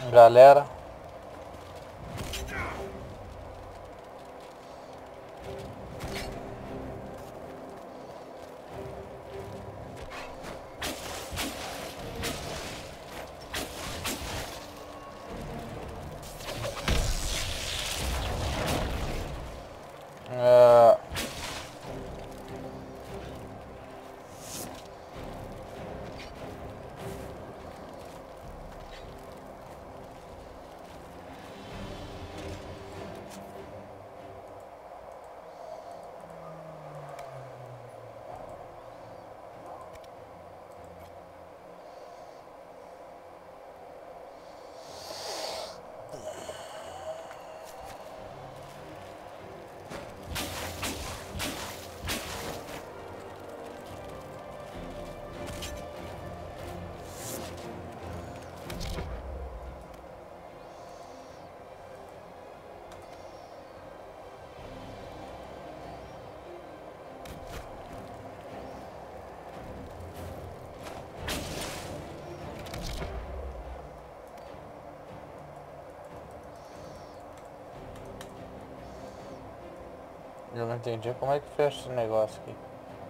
Galera, é, eu não entendi como é que fecha esse negócio aqui.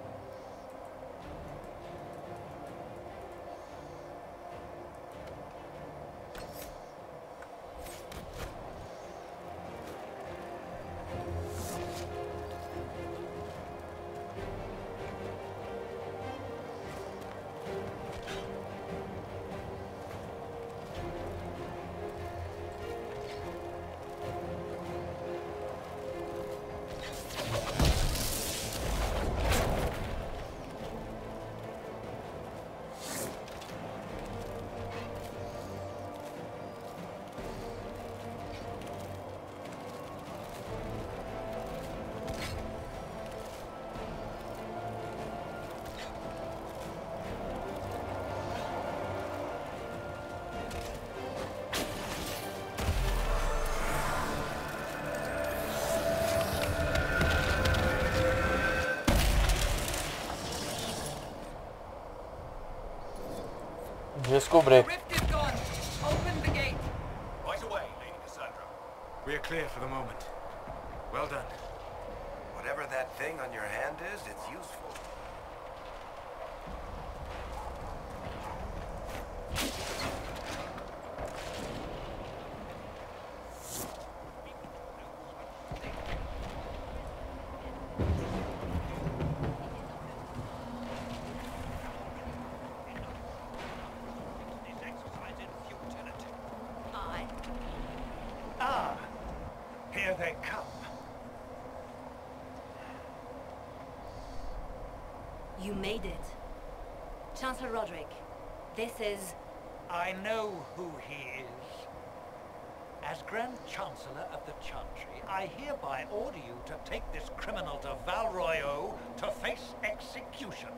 Descobri. The rift is gone. Open the gate. Right away, Lady Cassandra. We're clear for the moment. Well done. Whatever that thing on your hand is, it's useful. Ah, here they come. You made it. Chancellor Roderick, this is... I know who he is. As Grand Chancellor of the Chantry, I hereby order you to take this criminal to Val Royeaux to face execution.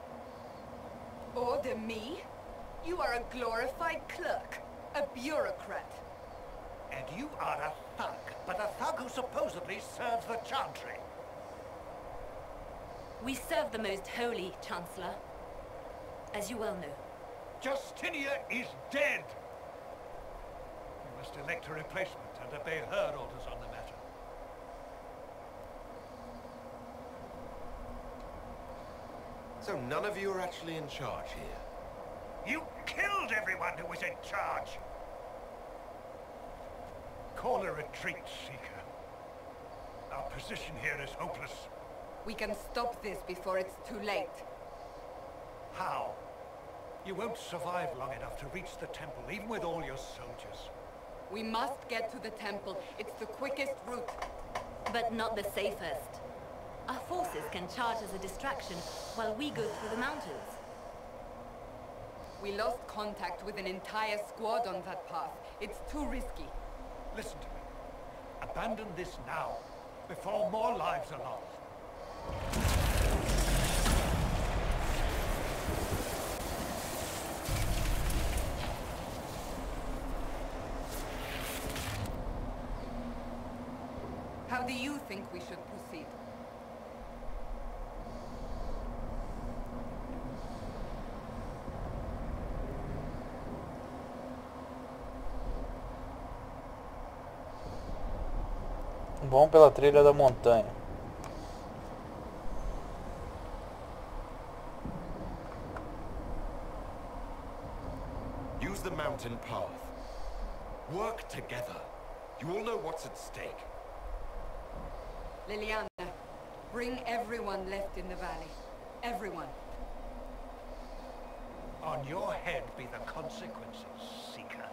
Order me? You are a glorified clerk. A bureaucrat. And you are a thug, but a thug who supposedly serves the Chantry. We serve the most holy, Chancellor. As you well know. Justinia is dead! You must elect a replacement and obey her orders on the matter. So none of you are actually in charge here. You killed everyone who was in charge! Call a retreat, Seeker. Our position here is hopeless. We can stop this before it's too late. How? You won't survive long enough to reach the temple, even with all your soldiers. We must get to the temple. It's the quickest route. But not the safest. Our forces can charge as a distraction while we go through the mountains. We lost contact with an entire squad on that path. It's too risky. Listen to me. Abandon this now, before more lives are lost. How do you think we should proceed? Vão pela trilha da montanha. Use the mountain path. Work together. You all know what's at stake. Liliana, bring everyone left in the valley. Everyone. On your head be the consequences, Seeker.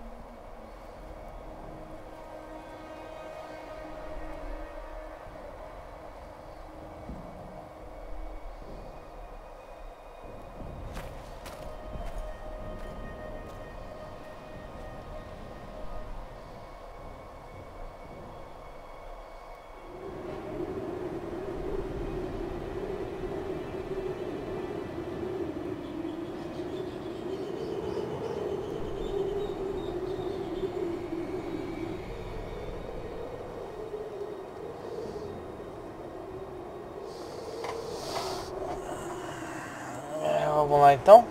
Vamos lá então.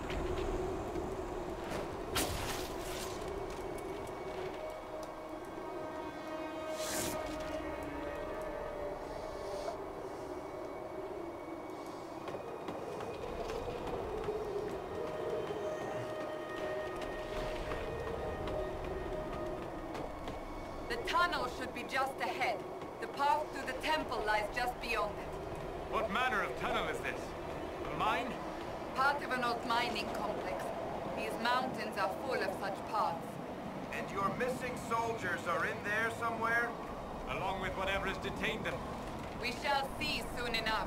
The tunnel should be just ahead. The path to the temple lies just beyond it. What manner of tunnel is this? A mine? Part of an old mining complex. These mountains are full of such paths. And your missing soldiers are in there somewhere? Along with whatever has detained them. We shall see soon enough.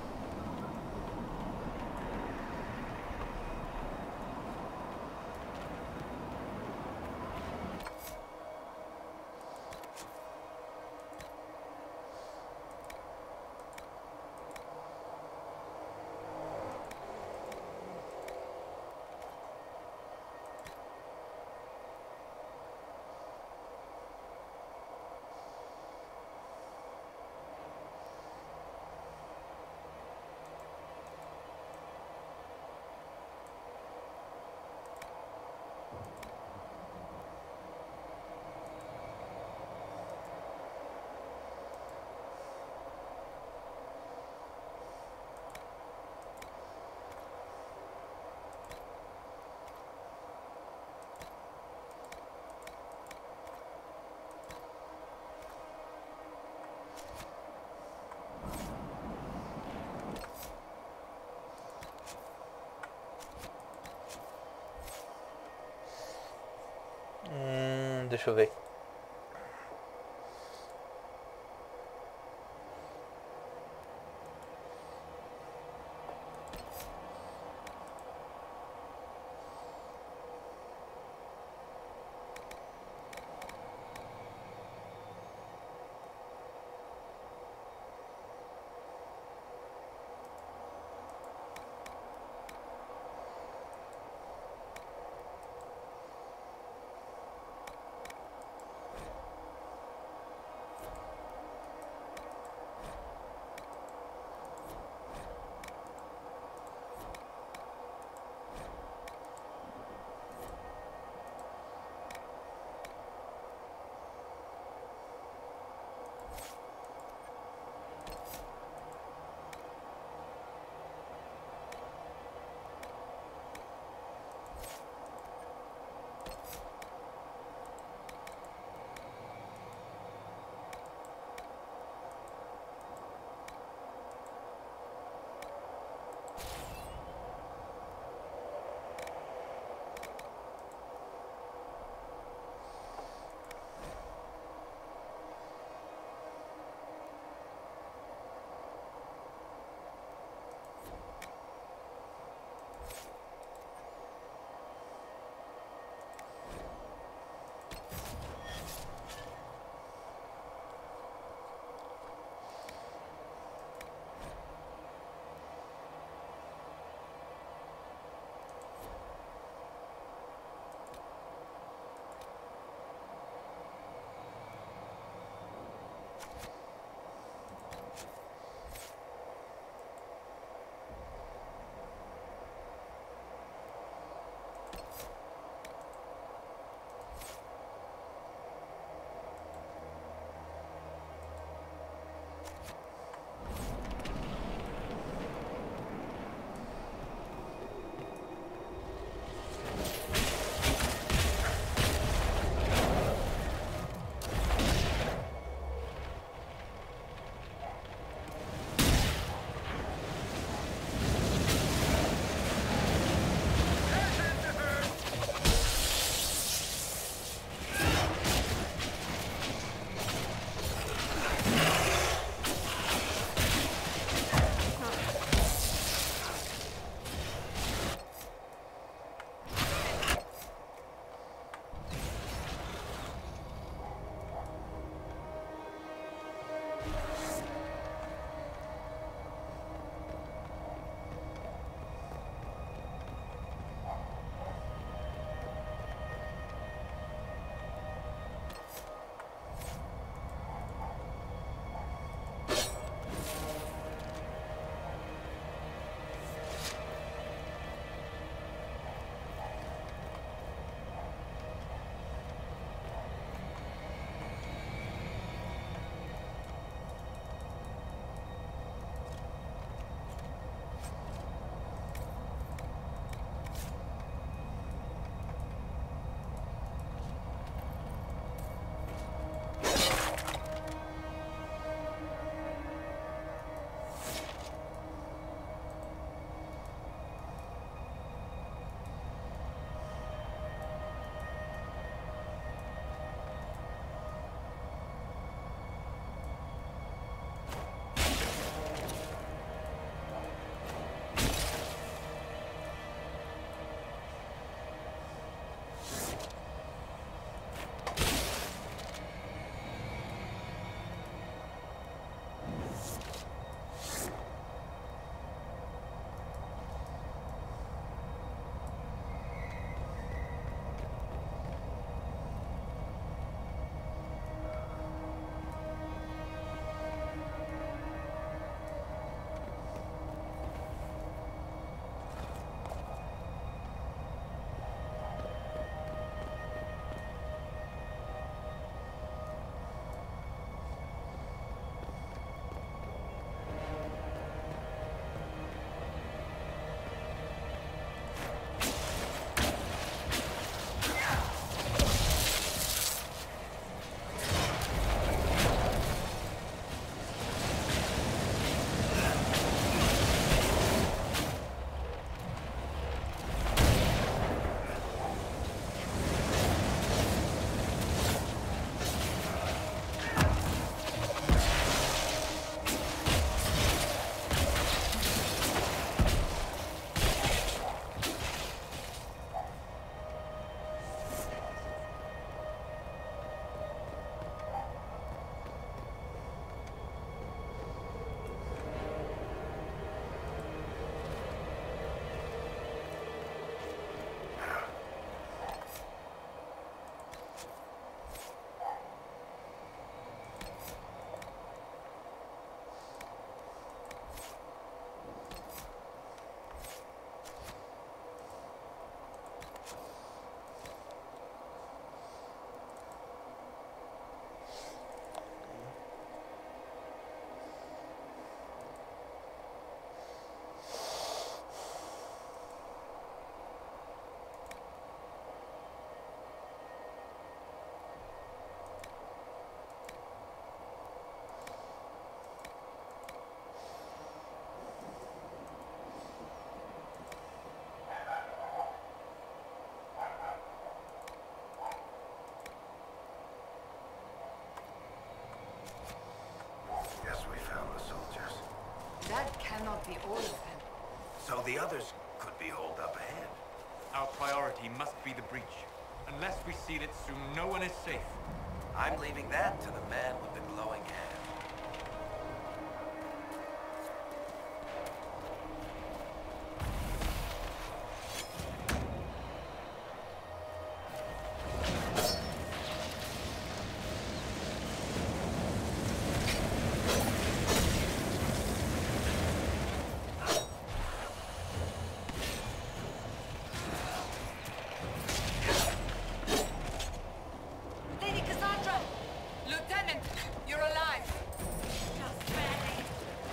Deixa eu ver. while the others could be holed up ahead. Our priority must be the breach. Unless we seal it soon, no one is safe. I'm leaving that to the man with the glowing hand. Lady Cassandra! Lieutenant, you're alive! Just barely.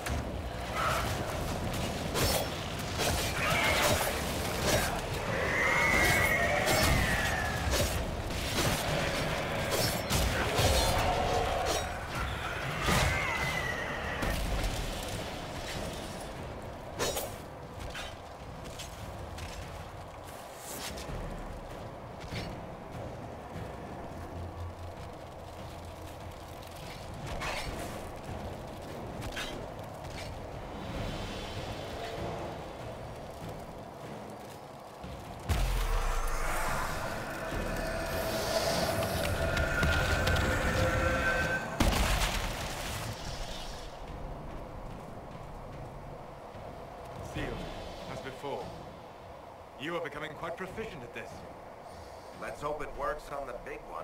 Sealed, as before. You are becoming quite proficient at this. Let's hope it works on the big one.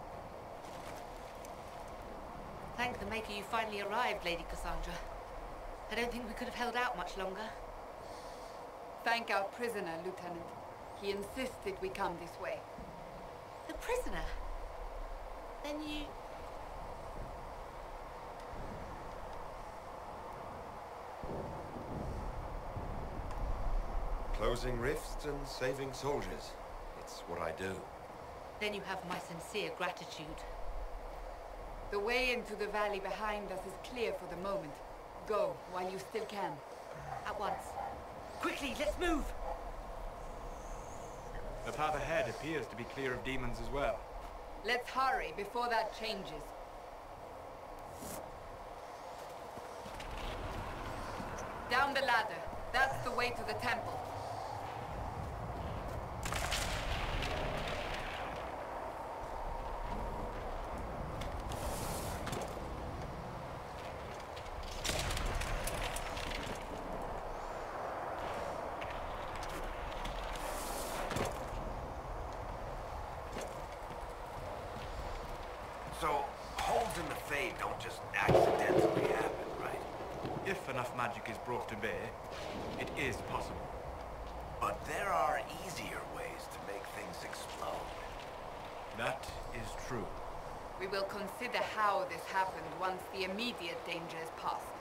Thank the Maker you finally arrived, Lady Cassandra. I don't think we could have held out much longer. Thank our prisoner, Lieutenant. He insisted we come this way. The prisoner? Then you... Closing rifts and saving soldiers. It's what I do. Then you have my sincere gratitude. The way into the valley behind us is clear for the moment. Go, while you still can. At once. Quickly, let's move! The path ahead appears to be clear of demons as well. Let's hurry before that changes. Down the ladder. That's the way to the temple. So, holes in the Fade don't just accidentally happen, right? If enough magic is brought to bear, it is possible. But there are easier ways to make things explode. That is true. We will consider how this happened once the immediate danger is past.